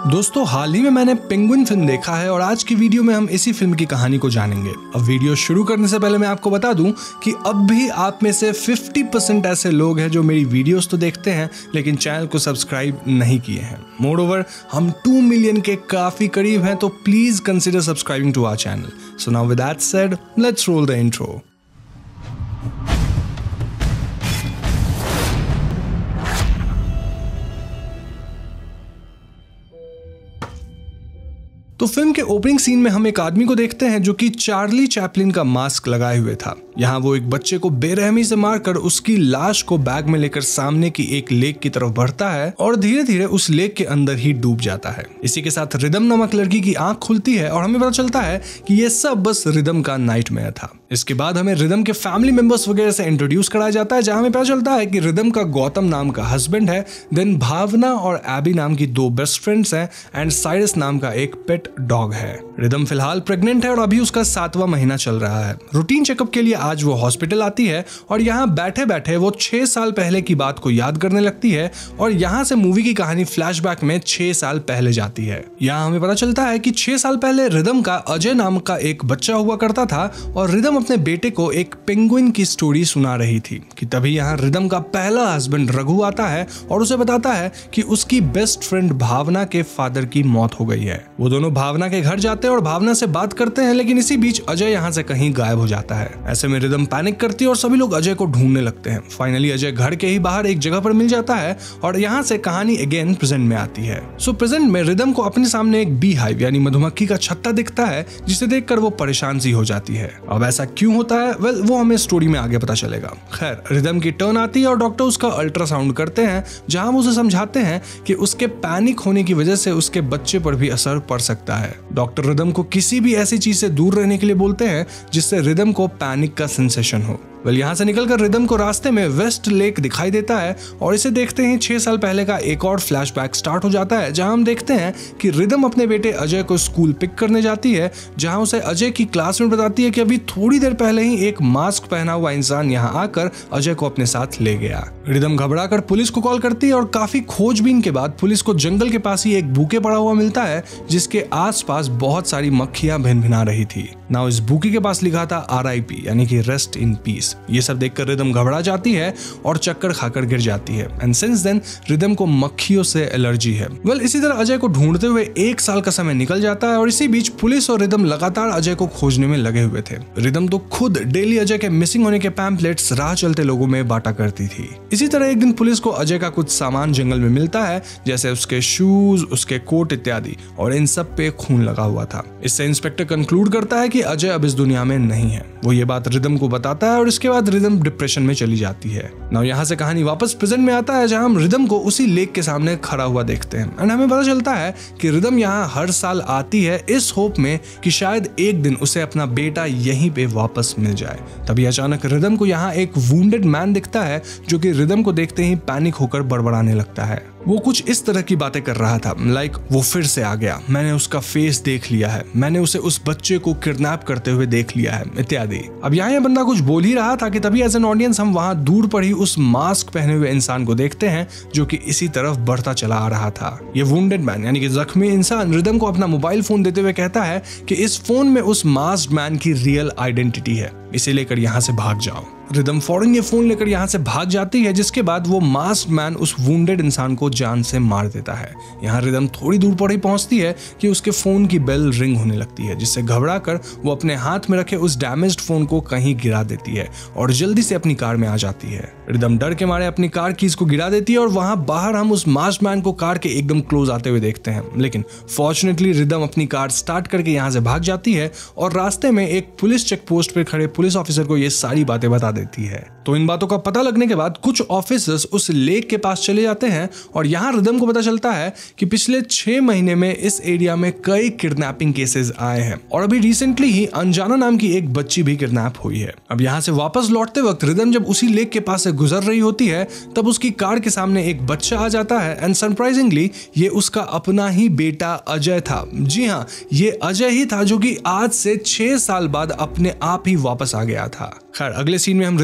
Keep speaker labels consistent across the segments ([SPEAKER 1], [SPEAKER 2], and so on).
[SPEAKER 1] दोस्तों हाल ही में मैंने पेंगुइन फिल्म देखा है और आज की वीडियो में हम इसी फिल्म की कहानी को जानेंगे। अब वीडियो शुरू करने से पहले मैं आपको बता दूं कि अब भी आप में से 50% ऐसे लोग हैं जो मेरी वीडियोस तो देखते हैं लेकिन चैनल को सब्सक्राइब नहीं किए हैं। मोरओवर हम 2 मिलियन के काफी करीब हैं, तो please consider subscribing to our channel. So now with that said, let's roll the intro. तो फिल्म के ओपनिंग सीन में हम एक आदमी को देखते हैं जो कि चार्ली चैपलिन का मास्क लगाए हुए था। यहाँ वो एक बच्चे को बेरहमी से मारकर उसकी लाश को बैग में लेकर सामने की एक लेक की तरफ बढ़ता है और धीरे धीरे उस लेक के अंदर ही डूब जाता है। इसी के साथ रिदम नामक लड़की की आंख खुलती है और हमें पता चलता है कि ये सब बस रिदम का नाइटमेयर था। इसके बाद हमें रिदम के फैमिली मेंबर्स वगैरह से इंट्रोड्यूस कराया जाता है, जहां हमें पता चलता है कि रिदम का गौतम नाम का हस्बैंड है, देन भावना और एबी नाम की 2 बेस्ट फ्रेंड्स हैं एंड साइरस नाम का एक पेट डॉग है। रिदम फिलहाल प्रेग्नेंट है और अभी उसका 7वां महीना चल रहा है। रूटीन चेकअप के लिए आज वो हॉस्पिटल आती है और यहाँ बैठे बैठे वो 6 साल पहले की बात को याद करने लगती है और यहाँ से मूवी की कहानी फ्लैशबैक में 6 साल पहले जाती है। यहाँ हमें पता चलता है कि 6 साल पहले रिदम का अजय नाम का एक बच्चा हुआ करता था और रिदम अपने बेटे को एक पेंगुइन की स्टोरी सुना रही थी कि तभी यहाँ रिदम का पहला हस्बैंड रघु आता है और उसे बताता है कि उसकी बेस्ट फ्रेंड भावना के फादर की मौत हो गई है। वो दोनों भावना के घर जाते हैं और भावना से बात करते हैं, लेकिन इसी बीच अजय यहाँ से कहीं गायब हो जाता है। ऐसे में रिदम पैनिक करती है और सभी लोग अजय को ढूंढने लगते हैं। फाइनली अजय घर के ही बाहर एक जगह पर मिल जाता है और यहाँ से कहानी अगेन प्रेजेंट में आती है। सो प्रेजेंट में रिदम को अपने सामने एक बी हाइव यानी मधुमक्खी का छत्ता दिखता है, जिसे देखकर वो परेशान सी हो जाती है। अब ऐसा क्यों होता है, वेल वो हमें स्टोरी में आगे पता चलेगा। खैर रिदम की टर्न आती है और डॉक्टर उसका अल्ट्रासाउंड करते हैं, जहां वो उसे समझाते हैं कि उसके पैनिक होने की वजह से उसके बच्चे पर भी असर पड़ सकता है। डॉक्टर रिदम को किसी भी ऐसी चीज से दूर रहने के लिए बोलते हैं जिससे रिदम को पैनिक का सेंसेशन हो। यहाँ से निकलकर रिदम को रास्ते में वेस्ट लेक दिखाई देता है और इसे देखते ही 6 साल पहले का एक और फ्लैशबैक स्टार्ट हो जाता है, जहां हम देखते हैं कि रिदम अपने बेटे अजय को स्कूल पिक करने जाती है, जहां उसे अजय की क्लासमेट बताती है कि अभी थोड़ी देर पहले ही एक मास्क पहना हुआ इंसान यहाँ आकर अजय को अपने साथ ले गया। रिदम घबराकर पुलिस को कॉल करती है और काफी खोजबीन के बाद पुलिस को जंगल के पास ही एक बुके पड़ा हुआ मिलता है, जिसके आसपास बहुत सारी मक्खियां भिनभिना रही थी। नाउ इस बुके के पास लिखा था RIP यानी कि रेस्ट इन पीस। ये सब देखकर रिदम घबरा जाती है और चक्कर खाकर गिर जाती है एंड सिंस देन रिदम को मक्खियों से एलर्जी है। वेल इसी तरह अजय को ढूंढते हुए 1 साल का समय निकल जाता है और इसी बीच पुलिस और रिदम लगातार अजय को खोजने में लगे हुए थे। रिदम तो खुद डेली अजय के मिसिंग होने के पैम्पलेट्स राह चलते लोगों में बांटा करती थी। इसी तरह एक दिन पुलिस को अजय का कुछ सामान जंगल में मिलता है, जैसे उसके शूज, उसके कोट इत्यादि, और इन सब पे खून लगा हुआ था। इससे इंस्पेक्टर कंक्लूड करता है कि अजय अब इस दुनिया में नहीं है। वो ये बात रिदम को बताता है और इसके बाद रिदम डिप्रेशन में चली जाती है। नाउ यहाँ से कहानी वापस प्रेजेंट में आता है, जहां हम रिदम को उसी लेक के सामने खड़ा हुआ देखते हैं एंड हमें पता चलता है कि रिदम यहाँ हर साल आती है इस होप में कि शायद एक दिन उसे अपना बेटा यहीं पे वापस मिल जाए। तभी अचानक रिदम को यहाँ एक वुंडेड मैन दिखता है, जो कि रिदम को देखते ही पैनिक होकर बड़बड़ाने लगता है। वो कुछ इस तरह की बातें कर रहा था, लाइक वो फिर से आ गया, मैंने उसका फेस देख लिया है, मैंने उसे उस बच्चे को किडनैप करते हुए देख लिया है इत्यादि। अब यहाँ ये बंदा कुछ बोल ही रहा था कि तभी एज एन ऑडियंस हम वहां दूर पर ही उस मास्क पहने हुए इंसान को देखते हैं, जो कि इसी तरफ बढ़ता चला आ रहा था। ये वुंडेड मैन यानी कि जख्मी इंसान रिदम को अपना मोबाइल फोन देते हुए कहता है कि इस फोन में उस मास्क्ड मैन की रियल आइडेंटिटी है, इसे लेकर यहाँ से भाग जाओ। रिदम फौरन ये फोन लेकर यहाँ से भाग जाती है, जिसके बाद वो मास्क्ड मैन उस वुंडेड इंसान को जान से मार देता है। यहाँ रिदम थोड़ी दूर पर ही पहुंचती है कि उसके फोन की बेल रिंग होने लगती है, जिससे घबराकर वो अपने हाथ में रखे उस डैमेज्ड फोन को कहीं गिरा देती है और जल्दी से अपनी कार में आ जाती है। रिदम डर के मारे अपनी कार कीज को गिरा देती है और वहां बाहर हम उस मास्क्ड मैन को कार के एकदम क्लोज आते हुए देखते हैं, लेकिन फॉर्चुनेटली रिदम अपनी कार स्टार्ट करके यहाँ से भाग जाती है और रास्ते में एक पुलिस चेक पोस्ट पर खड़े पुलिस ऑफिसर को ये सारी बातें बता देती है। तो इन बातों का पता लगने के बाद कुछ ऑफिसर्स उस लेक के पास चले जाते हैं और यहाँ रिदम को पता चलता है कि पिछले 6 महीने में इस एरिया में कई किडनैपिंग केसेस आए हैं और अभी रिसेंटली ही अंजाना नाम की एक बच्ची भी किडनैप हुई है। अब यहाँ से वापस लौटते वक्त रिदम जब उसी लेक के पास से गुजर रही होती है, तब उसकी कार के सामने एक बच्चा आ जाता है एंड सरप्राइजिंगली ये उसका अपना ही बेटा अजय था। जी हाँ, ये अजय ही था जो कि आज से 6 साल बाद अपने आप ही वापस आ गया था। खैर अगले सीन में हम रिदम को अजय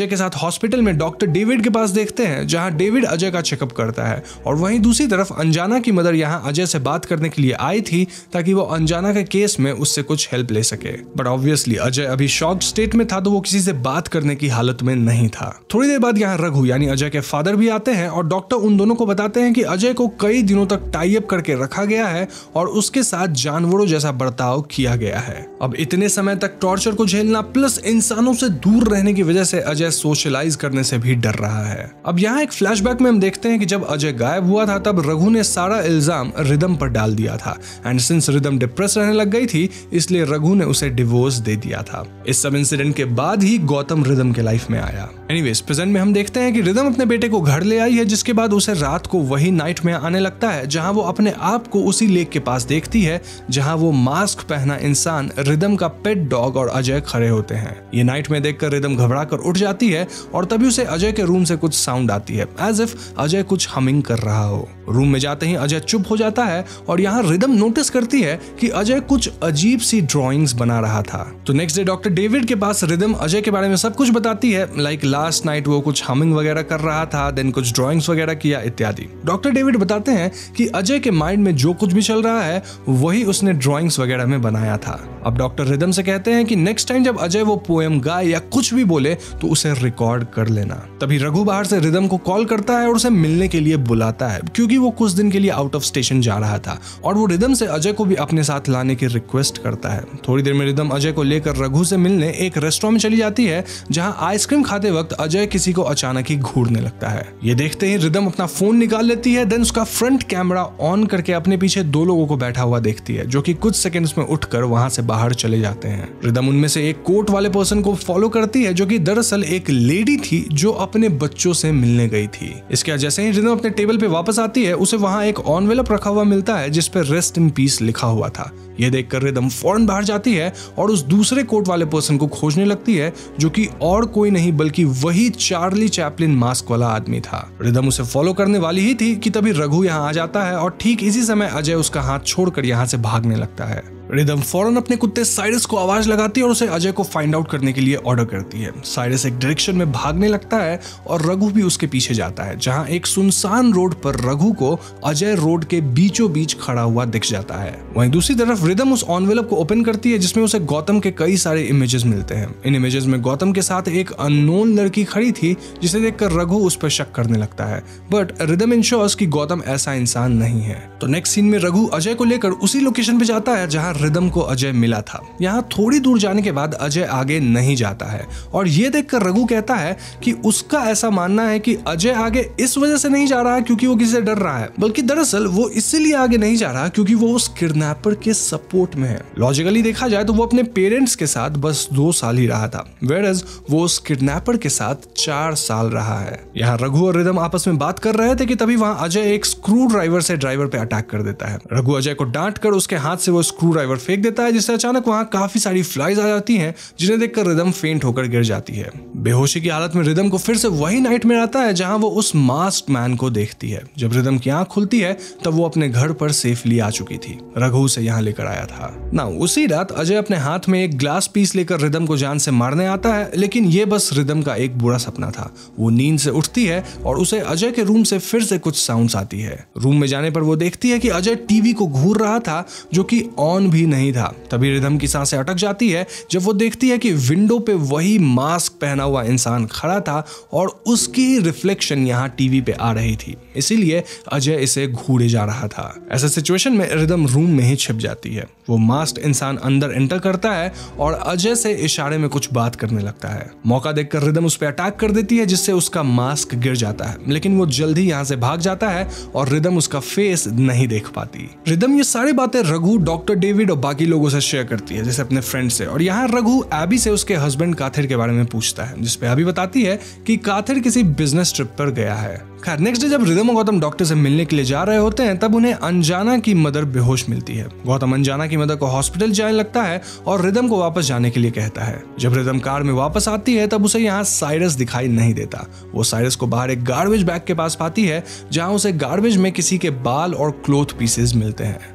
[SPEAKER 1] अजय के साथ हॉस्पिटल में डॉक्टर डेविड के पास देखते हैं, जहां डेविड अजय का चेकअप करता है। और वहीं दूसरी तरफ अंजाना की मदर यहां अजय से बात करने के लिए आई थी ताकि वो अंजाना के केस में उससे कुछ हेल्प ले सके। बट ऑब्वियसली अजय अभी शॉक्ड स्टेट में था, तो वो किसी से बात करने की हालत में नहीं था। थोड़ी देर बाद यहाँ रघु यानी अजय के फादर भी आते हैं और डॉक्टर उन दोनों को बताते हैं कि अजय को कई दिनों तक टाई अप करके रखा गया है और उसके साथ जानवरों जैसा बर्ताव किया गया है। अब इतने समय तक टॉर्चर को झेलना प्लस इंसानों से दूर रहने की वजह से अजय सोशलाइज करने से भी डर रहा है। अब यहाँ एक फ्लैशबैक में हम देखते हैं कि जब अजय गायब हुआ था तब रघु ने सारा इल्जाम रिदम पर डाल दिया था एंड सिंस रिदम डिप्रेस रहने लग गई थी इसलिए रघु ने उसे डिवोर्स दे दिया था। इस सब इंसिडेंट के बाद ही गौतम रिदम के लाइफ में आया। एनीवेज प्रेजेंट में हम देखते हैं कि रिदम अपने बेटे को घर ले आई है, जिसके बाद उसे रात को वही नाइट में आने लगता है जहां वो अपने आप को उसी लेक के पास देखती है जहां वो मास्क पहना इंसान रिदम का पेट डॉग और अजय खड़े होते हैं। ये नाइट में देखकर रिदम घबरा कर उठ जाती है और तभी उसे अजय के रूम से कुछ साउंड आती है एज इफ अजय कुछ हमिंग कर रहा हो। रूम में जाते ही अजय चुप हो जाता है और यहाँ रिदम नोटिस करती है कि अजय कुछ अजीब सी ड्राइंग्स बना रहा था। तो नेक्स्ट डे डॉक्टर डेविड के पास रिदम अजय के बारे में सब कुछ बताती है, लाइक लास्ट नाइट वो कुछ हमिंग वगैरह कर रहा था, देन कुछ ड्राइंग्स वगैरह किया इत्यादि। डॉक्टर डेविड बताते हैं कि अजय के माइंड में जो कुछ भी चल रहा है वही उसने ड्राइंग्स वगैरह में बनाया था। अब डॉक्टर रिदम से कहते हैं कि नेक्स्ट टाइम जब अजय वो पोएम गाए या कुछ भी बोले तो उसे रिकॉर्ड कर लेना। तभी रघु बाहर से रिदम को कॉल करता है और उसे मिलने के लिए बुलाता है क्योंकि वो कुछ दिन के लिए आउट ऑफ स्टेशन जा रहा था और वो रिदम से अजय को भी अपने साथ लाने की रिक्वेस्ट करता है। थोड़ी देर में रिदम अजय को लेकर रघु से मिलने एक रेस्टोरेंट में चली जाती है जहां आइसक्रीम खाते वक्त अजय किसी को अचानक ही घूरने लगता है। ये देखते ही रिदम अपना फोन निकाल लेती है, देन उसका फ्रंट कैमरा ऑन करके अपने पीछे दो लोगों को बैठा हुआ देखती है जो कि कुछ सेकंड्स में उठकर वहां से बाहर चले जाते हैं। रिदम उनमें से एक कोट वाले पर्सन को फॉलो करती है जो कि दरअसल एक लेडी थी जो अपने बच्चों से मिलने गई थी। इसके बाद जैसे ही रिदम अपने टेबल पे वापस आती है उसे वहां एक एनवेलप रखा हुआ मिलता है जिस पे रेस्ट इन पीस लिखा हुआ था। यह देखकर रिदम फौरन बाहर जाती है और उस दूसरे कोट वाले पर्सन को खोजने लगती है जो कि और कोई नहीं बल्कि वही चार्ली चैपलिन मास्क वाला आदमी था। रिदम उसे फॉलो करने वाली ही थी कि तभी रघु यहाँ आ जाता है और ठीक इसी समय अजय उसका हाथ छोड़कर यहाँ से भागने लगता है। रिदम फौरन अपने कुत्ते साइरस को आवाज लगाती है और उसे अजय को फाइंड आउट करने के लिए ऑर्डर करती है। साइरस एक डायरेक्शन में भागने लगता है और रघु भी उसके पीछे जाता है जहां एक सुनसान रोड पर रघु को अजय रोड के बीचों बीच खड़ा हुआ दिख जाता है। वहीं दूसरी तरफ रिदम उस एनवेलप को ओपन करती है जिसमें उसे गौतम के कई सारे इमेजेस मिलते हैं। इन इमेजेस में गौतम के साथ एक अननोन लड़की खड़ी थी जिसे देखकर रघु उस पर शक करने लगता है, बट रिदम इंश्योर्स कि गौतम ऐसा इंसान नहीं है। तो नेक्स्ट सीन में रघु अजय को लेकर उसी लोकेशन पे जाता है जहां रिदम को अजय मिला था। यहाँ थोड़ी दूर जाने के बाद अजय आगे नहीं जाता है और ये देखकर रघु कहता है कि उसका ऐसा मानना है कि अजय आगे इस वजह से नहीं जा रहा है क्योंकि वो किसी से डर रहा है, बल्कि दरअसल वो इसलिए आगे नहीं जा रहा क्योंकि वो उस किडनैपर के सपोर्ट में है। लॉजिकली देखा जाए तो वो अपने पेरेंट्स के साथ बस 2 साल ही रहा था, वेयरएज वो उस किडनैपर के साथ 4 साल रहा है। यहाँ रघु और रिदम आपस में बात कर रहे थे कि तभी वहां अजय एक स्क्रू ड्राइवर से ड्राइवर पे अटैक कर देता है। रघु अजय को डांट कर उसके हाथ से वो स्क्रू ड्राइवर फेंक देता है जिससे अचानक वहां काफी सारी फ्लाइज आ जाती हैं जिन्हें देखकर रिदम फेंट होकर गिर जाती है। बेहोशी की हालत में रिदम को फिर से वही नाइटमेयर आता है जहां वो उस मास्क्ड मैन को देखती है। जब रिदम की आंख खुलती है तब वो अपने घर पर सेफली आ चुकी थी। रघु उसे यहाँ लेकर आया था ना। उसी रात अजय अपने हाथ में एक ग्लास पीस लेकर रिदम को जान से मारने आता है, लेकिन ये बस रिदम का एक बुरा सपना था। वो नींद से उठती है और उसे अजय के रूम से फिर से कुछ साउंड्स आती है। रूम में जाने पर वो देखती है कि अजय टीवी को घूर रहा था जो कि ऑन भी नहीं था। तभी रिदम की सांसें अटक जाती है जब वो देखती है कि विंडो पे वही मास्क पहना हुआ इंसान खड़ा था और उसकी रिफ्लेक्शन यहाँ टीवी पे आ रही थी, इसीलिए अजय इसे घूरे जा रहा था। ऐसे सिचुएशन में रिदम रूम में ही छिप जाती है। वो मास्क इंसान अंदर एंटर करता है और अजय से इशारे में कुछ बात करने लगता है। मौका देखकर रिदम उस पर अटैक कर देती है जिससे उसका मास्क गिर जाता है, लेकिन वो जल्दी यहाँ से भाग जाता है और रिदम उसका फेस नहीं देख पाती। रिदम ये सारी बातें रघु, डॉक्टर डेविड और बाकी लोगों से शेयर करती है, जैसे अपने फ्रेंड से। और यहाँ रघु एबी से उसके हस्बैंड काथिर के बारे में पूछता है, जिसपे एबी बताती है कि काथिर किसी बिजनेस ट्रिप पर गया है। खैर नेक्स्ट डे जब रिदम और गौतम डॉक्टर से मिलने के लिए जा रहे होते हैं तब उन्हें अंजाना की मदर बेहोश मिलती है। गौतम अंजाना की मदर को हॉस्पिटल जाने लगता है और रिदम को वापस जाने के लिए कहता है। जब रिदम कार में वापस आती है तब उसे यहाँ साइरस दिखाई नहीं देता। वो साइरस को बाहर एक गार्बेज बैग के पास पाती है जहाँ उसे गार्बेज में किसी के बाल और क्लोथ पीसेस मिलते हैं।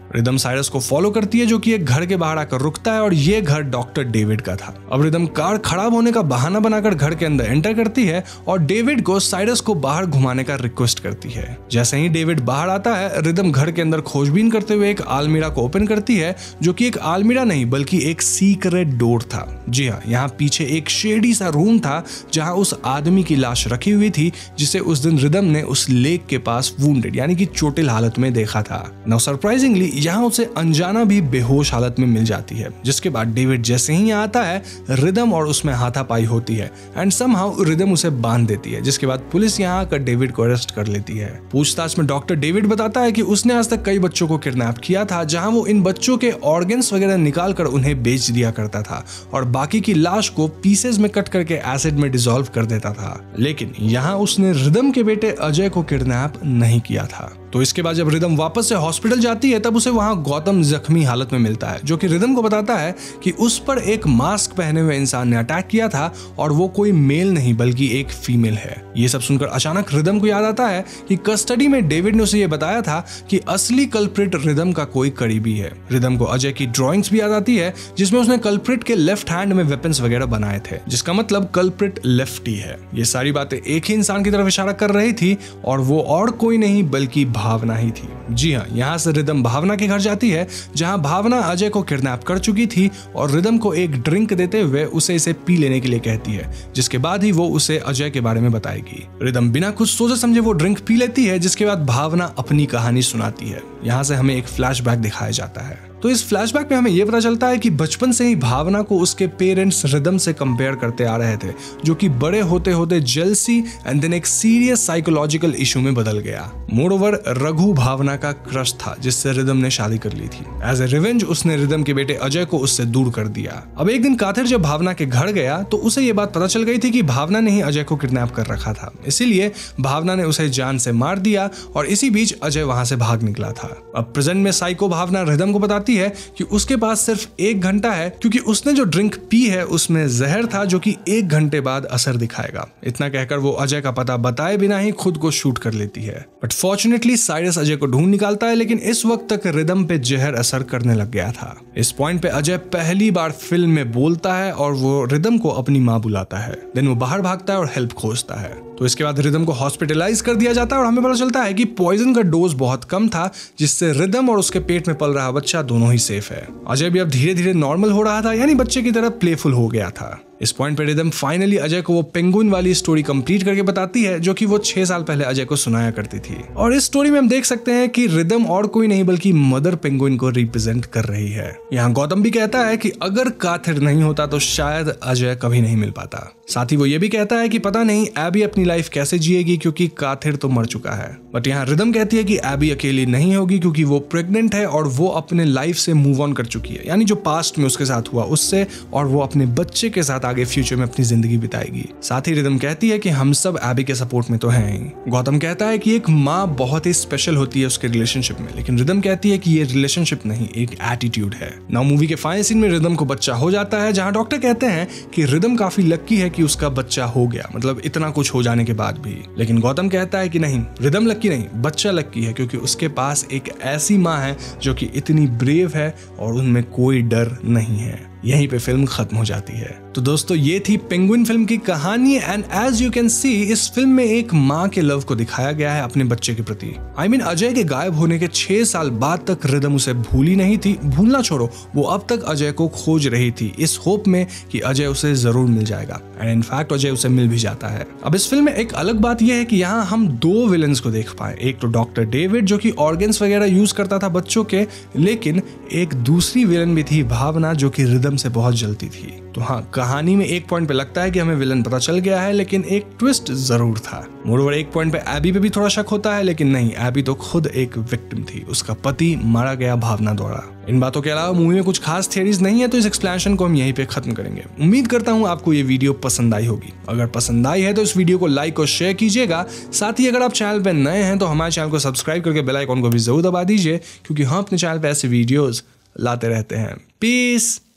[SPEAKER 1] रिदम साइरस को फॉलो करती है जो कि एक घर के बाहर आकर रुकता है और ये घर डॉक्टर डेविड का था। अब रिदम कार खराब होने का बहाना बनाकर घर के अंदर एंटर करती है और डेविड को साइरस को बाहर घुमाने का रिक्वेस्ट करती है। जैसे ही डेविड बाहर आता है, रिदम घर के अंदर खोजबीन करते हुए एक अलमीरा को ओपन करती है जो कि एक अलमीरा नहीं बल्कि एक सीक्रेट डोर था। जी हाँ, यहाँ पीछे एक शेडी सा रूम था जहाँ उस आदमी की लाश रखी हुई थी जिसे उस दिन रिदम ने उस लेक के पास वुंडेड यानी कि चोटिल हालत में देखा था। नाउ सरप्राइजिंगली यहाँ उसे अनजाना भी बेहोश हालत में मिल जाती है, जिसके बाद डेविड जैसे ही आता है रिदम और उसमें हाथापाई होती है एंड समहाउ रिदम उसे बांध देती है, जिसके बाद पुलिस यहाँ आकर डेविड को अरेस्ट कर लेती है। पूछताछ में डॉक्टर डेविड बताता है कि उसने आज तक कई बच्चों को किडनैप किया था जहां वो इन बच्चों के ऑर्गन्स वगैरह निकाल कर उन्हें बेच दिया करता था और बाकी की लाश को पीसेस में कट करके एसिड में डिसॉल्व कर देता था, लेकिन यहाँ उसने रिदम के बेटे अजय को किडनैप नहीं किया था। तो इसके बाद जब रिदम वापस से हॉस्पिटल जाती है तब उसे वहां गौतम जख्मी हालत में मिलता है जो कि रिदम को बताता है कि उस पर एक मास्क पहने हुए इंसान ने अटैक किया था और वो कोई मेल नहीं बल्कि एक फीमेल है। ये सब सुनकर अचानक रिदम को याद आता है कि कस्टडी में डेविड ने उसे ये बताया था कि असली कल्प्रिट रिदम का कोई करीबी है। रिदम को अजय की ड्रॉइंग्स भी याद आती है जिसमें उसने कल्प्रिट के लेफ्ट हैंड में वेपन्स वगैरह बनाए थे, जिसका मतलब कल्प्रिट लेफ्टी है। ये सारी बातें एक ही इंसान की तरफ इशारा कर रही थी और वो और कोई नहीं बल्कि भावना ही थी। जी हाँ, यहाँ से रिदम भावना के घर जाती है जहाँ भावना अजय को किडनैप कर चुकी थी और रिदम को एक ड्रिंक देते हुए उसे इसे पी लेने के लिए कहती है, जिसके बाद ही वो उसे अजय के बारे में बताएगी। रिदम बिना कुछ सोचे समझे वो ड्रिंक पी लेती है, जिसके बाद भावना अपनी कहानी सुनाती है। यहाँ से हमें एक फ्लैशबैक दिखाया जाता है। तो इस फ्लैशबैक में हमें यह पता चलता है कि बचपन से ही भावना को उसके पेरेंट्स रिदम से कंपेयर करते आ रहे थे, जो कि बड़े होते होते जेलसी एंड देन एक सीरियस साइकोलॉजिकल इशू में बदल गया। मोरओवर रघु भावना का क्रश था जिससे रिदम ने शादी कर ली थी। एज ए रिवेंज उसने रिदम के बेटे अजय को उससे दूर कर दिया। अब एक दिन काथिर जब भावना के घर गया तो उसे ये बात पता चल गई थी कि भावना ने ही अजय को किडनैप कर रखा था, इसीलिए भावना ने उसे जान से मार दिया और इसी बीच अजय वहां से भाग निकला था। अब प्रेजेंट में साइको भावना रिदम को बताती है कि उसके पास सिर्फ 1 घंटा है क्योंकि उसने जो ड्रिंक पी है उसमें जहर था जो कि 1 घंटे बाद असर दिखाएगा। इतना कहकर वो अजय का पता बताए बिना ही खुद को शूट कर लेती है। बट फॉर्चुनेटली साइरस अजय को ढूंढ निकालता है, लेकिन इस वक्त तक रिदम पे जहर असर करने लग गया था। इस पॉइंट पे अजय पहली बार फिल्म में बोलता है और वो रिदम को अपनी माँ बुलाता है। देन वो बाहर भागता है और हेल्प खोजता है। तो इसके बाद रिदम को हॉस्पिटलाइज कर दिया जाता है और हमें पता चलता है कि पॉइजन का डोज बहुत कम था, जिससे रिदम और उसके पेट में पल रहा बच्चा दोनों ही सेफ है। अजय भी अब धीरे धीरे नॉर्मल हो रहा था, यानी बच्चे की तरह प्लेफुल हो गया था। इस पॉइंट पे रिदम फाइनली अजय को वो पेंगुइन वाली स्टोरी कंप्लीट करके बताती है जो कि वो 6 साल पहले अजय को सुनाया करती थी। और इस स्टोरी में हम देख सकते हैं कि रिदम और कोई नहीं बल्कि मदर पेंगुइन को रिप्रेजेंट कर रही है। यहाँ गौतम भी कहता है कि अगर काथिर नहीं होता तो शायद अजय कभी नहीं मिल पाता। साथ ही वो ये भी कहता है कि पता नहीं एबी अपनी लाइफ कैसे जिएगी क्योंकि काथिर तो मर चुका है। बट यहाँ रिदम कहती है कि एबी अकेली नहीं होगी क्योंकि वो प्रेग्नेंट है और वो अपने लाइफ से मूव ऑन कर चुकी है, यानी जो पास्ट में उसके साथ हुआ उससे, और वो अपने बच्चे के साथ आगे फ्यूचर में अपनी जिंदगी बिताएगी। साथ ही रिदम कहती है कि हम सब एबी के सपोर्ट में तो हैं ही। गौतम कहता है कि एक माँ बहुत ही स्पेशल होती है उसके रिलेशनशिप में, लेकिन रिदम कहती है कि ये रिलेशनशिप नहीं एक एटीट्यूड है। नाउ मूवी के फाइनल सीन में रिदम को बच्चा हो जाता है, जहाँ डॉक्टर कहते हैं कि रिदम काफी लक्की है कि उसका बच्चा हो गया, मतलब इतना कुछ हो जाने के बाद भी। लेकिन गौतम कहता है कि नहीं, रिदम लक्की नहीं, बच्चा लक्की है क्योंकि उसके पास एक ऐसी माँ है जो कि इतनी ब्रेव है और उनमें कोई डर नहीं है। यहीं पे फिल्म खत्म हो जाती है। तो दोस्तों ये थी पेंगुइन फिल्म की कहानी and as you can see इस फिल्म में एक माँ के लव को दिखाया गया है अपने बच्चे के प्रति। आई मीन अजय के गायब होने के 6 साल बाद तक रिदम उसे भूली नहीं थी। भूलना छोड़ो, वो अब तक अजय को खोज रही थी इस होप में कि अजय उसे जरूर मिल जाएगा एंड इनफैक्ट अजय उसे मिल भी जाता है। अब इस फिल्म में एक अलग बात यह है कि यहाँ हम 2 विलन्स को देख पाए। एक तो डॉक्टर डेविड जो कि ऑर्गन्स वगैरह यूज करता था बच्चों के, लेकिन एक दूसरी विलन भी थी भावना जो कि रिदम से बहुत जलती थी। तो हाँ, कहानी में एक पॉइंट पे लगता है कि हमें विलन पता चल गया है, लेकिन एक ट्विस्ट जरूर था। मोरओवर एक पॉइंट पे एबी पे भी थोड़ा शक होता है, लेकिन नहीं, एबी तो खुद एक विक्टिम थी, उसका पति मारा गया भावना द्वारा। इन बातों के अलावा मूवी में कुछ खास थियरीज नहीं है, तो इस एक्सप्लेनेशन को हम यहीं पे खत्म करेंगे। उम्मीद करता हूँ आपको ये वीडियो पसंद आई होगी। अगर पसंद आई है तो इस वीडियो को लाइक और शेयर कीजिएगा। साथ ही अगर आप चैनल पे नए हैं तो हमारे चैनल को सब्सक्राइब करके बेल आइकॉन को भी जरूर दबा दीजिए, क्योंकि हम अपने चैनल पे ऐसे वीडियोस लाते रहते हैं। पीस।